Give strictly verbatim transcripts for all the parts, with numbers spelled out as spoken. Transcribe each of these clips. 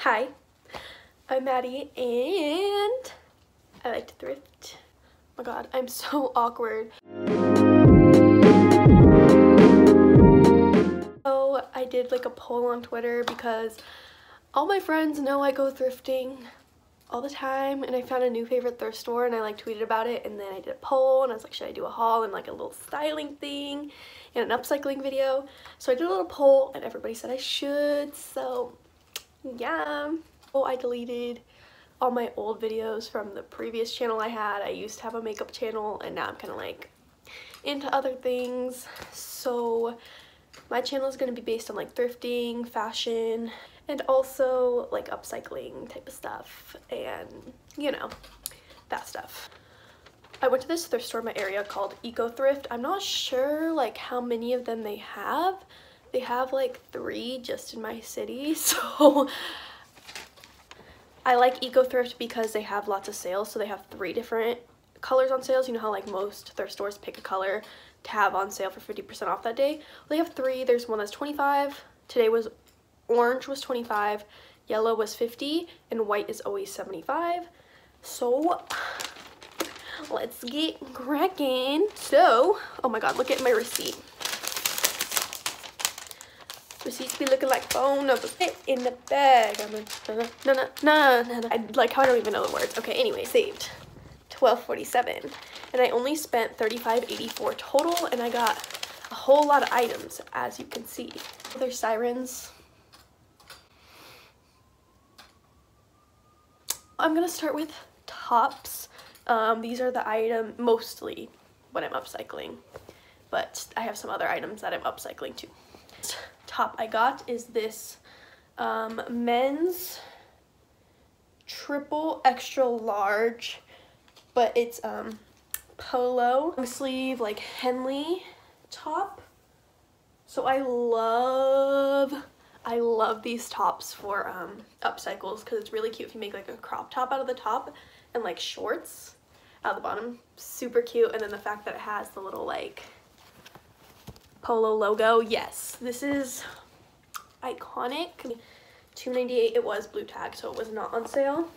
Hi, I'm Maddie and I like to thrift. Oh my god, I'm so awkward. So I did like a poll on Twitter because all my friends know I go thrifting all the time, and I found a new favorite thrift store and I like tweeted about it, and then I did a poll and I was like, should I do a haul and like a little styling thing and an upcycling video? So I did a little poll and everybody said I should, so yeah. Oh, I deleted all my old videos from the previous channel I had. I used to have a makeup channel and now I'm kind of like into other things. So my channel is going to be based on like thrifting, fashion, and also like upcycling type of stuff and, you know, that stuff. I went to this thrift store in my area called Eco Thrift. I'm not sure like how many of them they have. They have like three just in my city, so I like Eco Thrift because they have lots of sales. So they have three different colors on sales. You know how like most thrift stores pick a color to have on sale for fifty percent off that day? Well, they have three. There's one that's twenty-five. Today was orange was twenty-five, yellow was fifty, and white is always seventy-five. So let's get cracking. So, oh my god, look at my receipt. Receipts be looking like phone numbers. Fit in the bag. I'm like, no, no, no, no, no, no. I like how I don't even know the words. Okay, anyway, saved twelve forty-seven, and I only spent thirty-five eighty-four total, and I got a whole lot of items, as you can see. There's sirens. I'm gonna start with tops. Um, these are the item mostly when I'm upcycling, but I have some other items that I'm upcycling too. Top I got is this um, men's triple extra large, but it's um, polo long sleeve like Henley top. So I love I love these tops for um, upcycles because it's really cute if you make like a crop top out of the top and like shorts out of the bottom. Super cute. And then the fact that it has the little like polo logo. Yes, this is iconic. two ninety-eight. It was blue tag, so it was not on sale.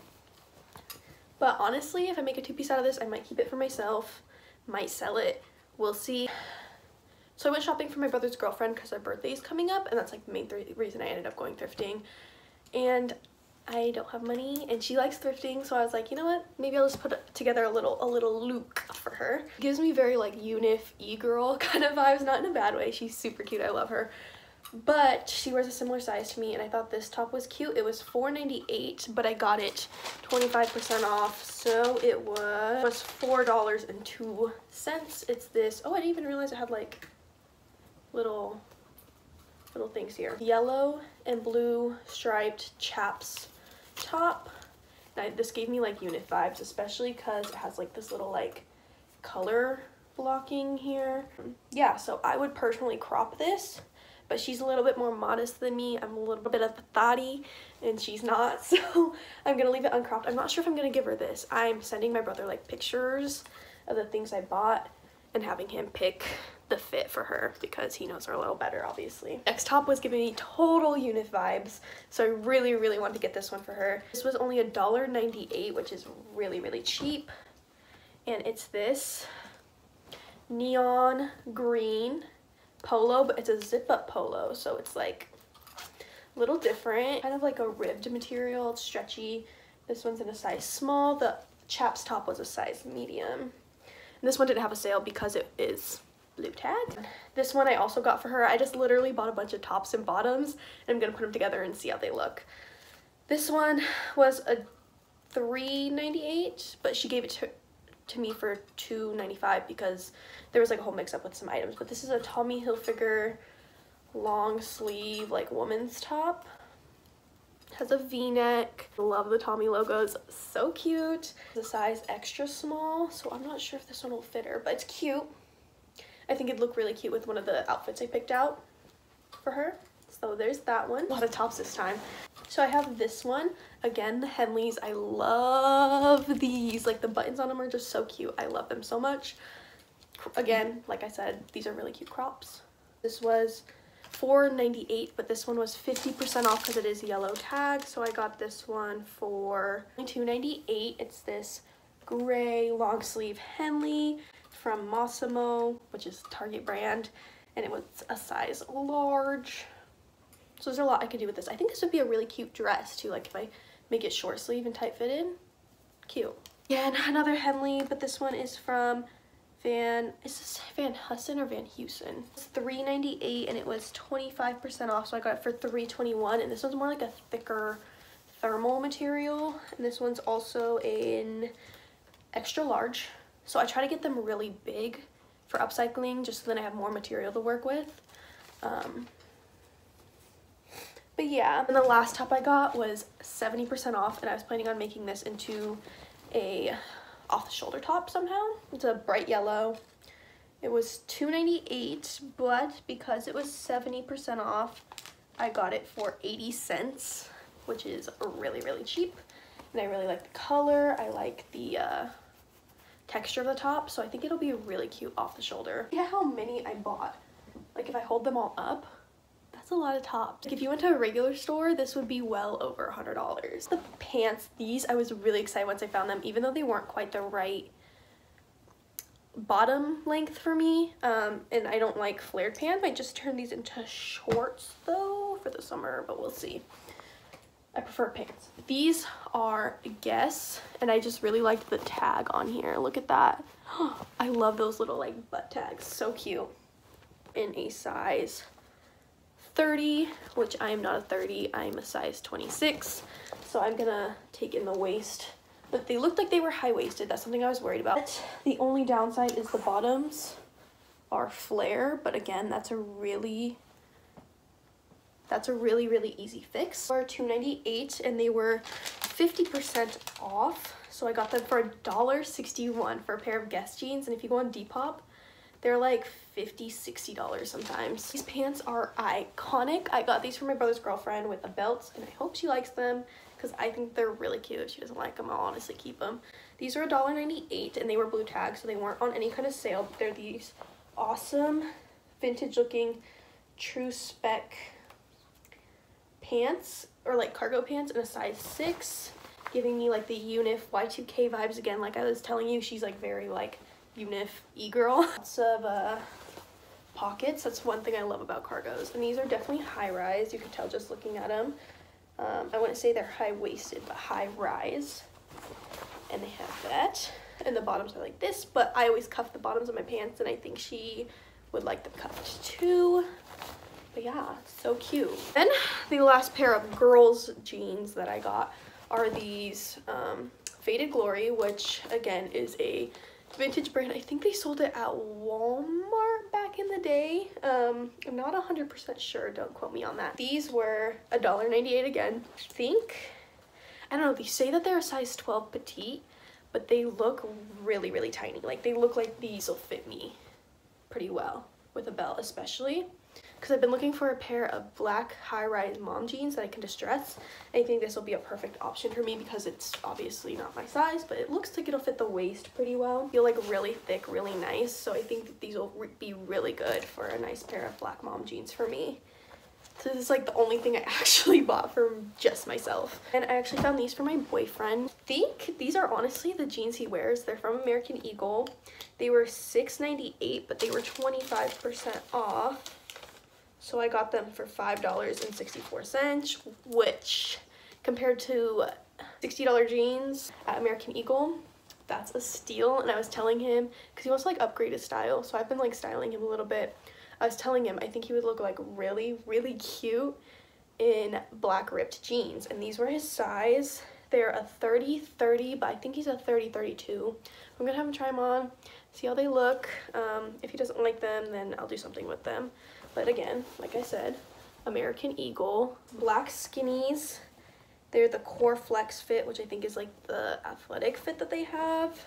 But honestly, if I make a two-piece out of this, I might keep it for myself, might sell it, we'll see. So I went shopping for my brother's girlfriend because her birthday is coming up, and that's like the main th reason I ended up going thrifting. And I don't have money, and she likes thrifting, so I was like, you know what? Maybe I'll just put together a little a little look for her. It gives me very like Unif e-girl kind of vibes, not in a bad way. She's super cute. I love her. But she wears a similar size to me, and I thought this top was cute. It was four ninety-eight, but I got it twenty-five percent off, so it was, was four dollars and two cents. It's this. Oh, I didn't even realize it had like little little things here. Yellow and blue striped chaps top. Now, this gave me like Unif vibes, especially because it has like this little like color blocking here. Yeah, so I would personally crop this, but she's a little bit more modest than me. I'm a little bit of a thotty and she's not, so I'm gonna leave it uncropped. I'm not sure if I'm gonna give her this. I'm sending my brother like pictures of the things I bought and having him pick the fit for her because he knows her a little better, obviously. Next top was giving me total Unif vibes, so I really really wanted to get this one for her. This was only a dollar ninety-eight, which is really really cheap, and it's this neon green polo, but it's a zip-up polo, so it's like a little different, kind of like a ribbed material. It's stretchy. This one's in a size small. The chaps top was a size medium, and this one didn't have a sale because it is blue tag. This one I also got for her. I just literally bought a bunch of tops and bottoms, and I'm gonna put them together and see how they look. This one was a three ninety-eight, but she gave it to to me for two ninety-five because there was like a whole mix up with some items. But this is a Tommy Hilfiger long sleeve like woman's top. It has a v-neck. Love the Tommy logos, so cute. The size extra small, so I'm not sure if this one will fit her, but it's cute. I think it'd look really cute with one of the outfits I picked out for her. So there's that one. A lot of tops this time. So I have this one. Again, the Henleys. I love these. Like the buttons on them are just so cute. I love them so much. Again, like I said, these are really cute crops. This was four ninety-eight, but this one was fifty percent off because it is yellow tag. So I got this one for two ninety-eight. It's this gray long sleeve Henley from Mossimo, which is a Target brand, and it was a size large. So there's a lot I could do with this. I think this would be a really cute dress too, like if I make it short sleeve and tight fitted. Cute. Yeah, and another Henley, but this one is from Van, is this Van Heusen or Van Heusen? It's three ninety-eight and it was twenty-five percent off, so I got it for three twenty-one, and this one's more like a thicker thermal material, and this one's also in extra large. So I try to get them really big for upcycling, just so then I have more material to work with. Um, but yeah, and the last top I got was seventy percent off, and I was planning on making this into a off-the-shoulder top somehow. It's a bright yellow. It was two ninety-eight, but because it was seventy percent off, I got it for eighty cents, which is really, really cheap. And I really like the color. I like the uh, texture of the top, so I think it'll be really cute off the shoulder. Look at how many I bought. Like if I hold them all up, that's a lot of tops. Like if you went to a regular store, this would be well over a hundred dollars. The pants, these I was really excited once I found them, even though they weren't quite the right bottom length for me, um, and I don't like flared pants. I just turned these into shorts though for the summer, but we'll see. I prefer pants. These are Guess, and I just really liked the tag on here. Look at that. I love those little like butt tags, so cute. In a size thirty, which I am not a thirty, I'm a size twenty-six, so I'm gonna take in the waist. But they looked like they were high-waisted. That's something I was worried about. The only downside is the bottoms are flare, but again, that's a really that's a really really easy fix. They were two ninety-eight and they were fifty percent off, so I got them for a dollar sixty-one for a pair of Guess jeans. And if you go on Depop, they're like fifty, sixty dollars sometimes. These pants are iconic. I got these for my brother's girlfriend with a belt, and I hope she likes them because I think they're really cute. If she doesn't like them, I'll honestly keep them. These are a dollar ninety-eight and they were blue tag, so they weren't on any kind of sale. But they're these awesome vintage looking true spec pants, or like cargo pants, in a size six, giving me like the Unif Y two K vibes again. Like I was telling you, she's like very like Unif e-girl. Lots of uh, pockets. That's one thing I love about cargos. And these are definitely high-rise. You can tell just looking at them. Um, I wouldn't say they're high-waisted, but high-rise. And they have that. And the bottoms are like this, but I always cuff the bottoms of my pants, and I think she would like them cuffed too. But yeah, so cute. Then the last pair of girls jeans that I got are these um, Faded Glory, which again is a vintage brand. I think they sold it at Walmart back in the day. Um, I'm not one hundred percent sure, don't quote me on that. These were a dollar ninety-eight again. I think, I don't know, they say that they're a size twelve petite, but they look really, really tiny. Like they look like these will fit me pretty well with a belt, especially because I've been looking for a pair of black high-rise mom jeans that I can distress. I think this will be a perfect option for me because it's obviously not my size, but it looks like it'll fit the waist pretty well. Feel like really thick, really nice, so I think that these will re be really good for a nice pair of black mom jeans for me. So this is like the only thing I actually bought for just myself. And I actually found these for my boyfriend. I think these are honestly the jeans he wears. They're from American Eagle. They were six ninety-eight, but they were twenty-five percent off. So I got them for five dollars and sixty-four cents, which compared to sixty dollar jeans at American Eagle, that's a steal. And I was telling him, because he wants to like upgrade his style, so I've been like styling him a little bit. I was telling him I think he would look like really, really cute in black ripped jeans. And these were his size. They're a thirty thirty, but I think he's a thirty thirty-two. I'm gonna have him try them on, see how they look. Um, if he doesn't like them, then I'll do something with them. But again, like I said, American Eagle, black skinnies. They're the Core Flex fit, which I think is like the athletic fit that they have.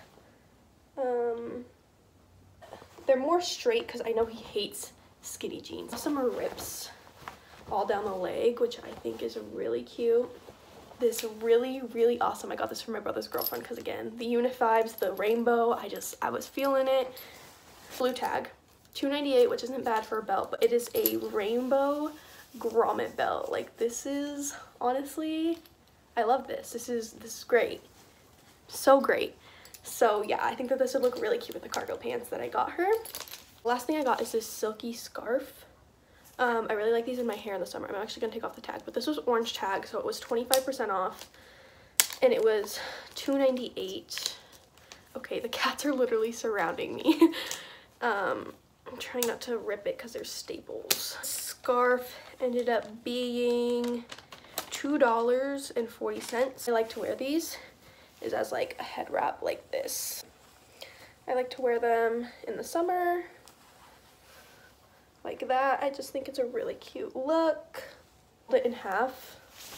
Um, they're more straight because I know he hates skinny jeans. Some are rips all down the leg, which I think is really cute. This really, really awesome. I got this from my brother's girlfriend because again, the Unif vibes, the rainbow, I just, I was feeling it. Blue tag. two ninety-eight, which isn't bad for a belt, but it is a rainbow grommet belt. Like, this is honestly, I love this. This is this is great. So great. So yeah, I think that this would look really cute with the cargo pants that I got her. Last thing I got is this silky scarf. Um, I really like these in my hair in the summer. I'm actually gonna take off the tag, but this was orange tag, so it was twenty-five percent off, and it was two ninety-eight. Okay, the cats are literally surrounding me. um, I'm trying not to rip it because there's staples. Scarf ended up being two dollars and forty cents. I like to wear these is as like a head wrap like this. I like to wear them in the summer like that. I just think it's a really cute look. Fold it in half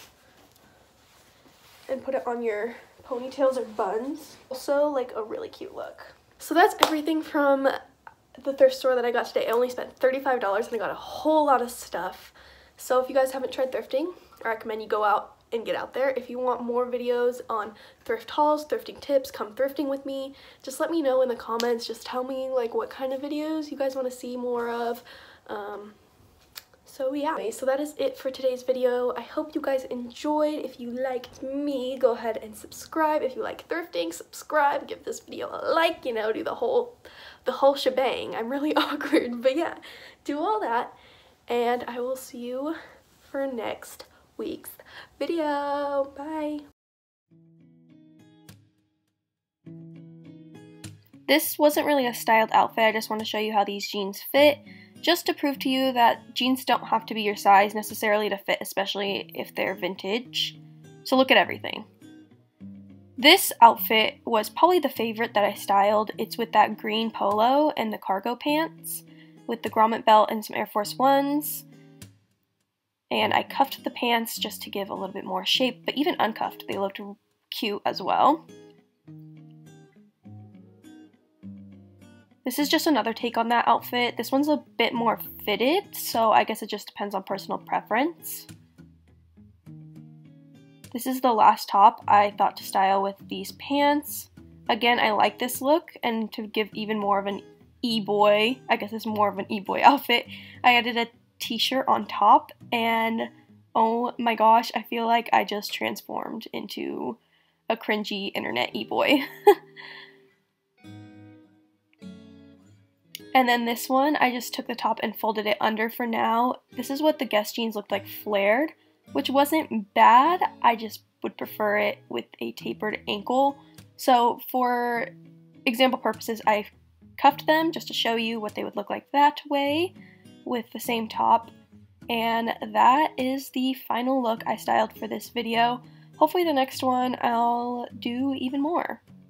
and put it on your ponytails or buns. Also like a really cute look. So that's everything from the thrift store that I got today. I only spent thirty-five dollars and I got a whole lot of stuff. So if you guys haven't tried thrifting, I recommend you go out and get out there. If you want more videos on thrift hauls, thrifting tips, come thrifting with me. Just let me know in the comments. Just tell me like what kind of videos you guys want to see more of. Um, so yeah, so that is it for today's video. I hope you guys enjoyed. If you liked me, go ahead and subscribe. If you like thrifting, subscribe, give this video a like, you know, do the whole the whole shebang. I'm really awkward, but yeah, do all that, and I will see you for next week's video. Bye. This wasn't really a styled outfit. I just want to show you how these jeans fit, just to prove to you that jeans don't have to be your size necessarily to fit, especially if they're vintage. So look at everything. This outfit was probably the favorite that I styled. It's with that green polo and the cargo pants with the grommet belt and some Air Force Ones. And I cuffed the pants just to give a little bit more shape, but even uncuffed, they looked cute as well. This is just another take on that outfit. This one's a bit more fitted, so I guess it just depends on personal preference. This is the last top I thought to style with these pants. Again, I like this look, and to give even more of an e-boy, I guess it's more of an e-boy outfit, I added a t-shirt on top, and oh my gosh, I feel like I just transformed into a cringy internet e-boy. And then this one, I just took the top and folded it under for now. This is what the Guess jeans looked like flared, which wasn't bad. I just would prefer it with a tapered ankle. So for example purposes, I cuffed them just to show you what they would look like that way with the same top. And that is the final look I styled for this video. Hopefully the next one I'll do even more.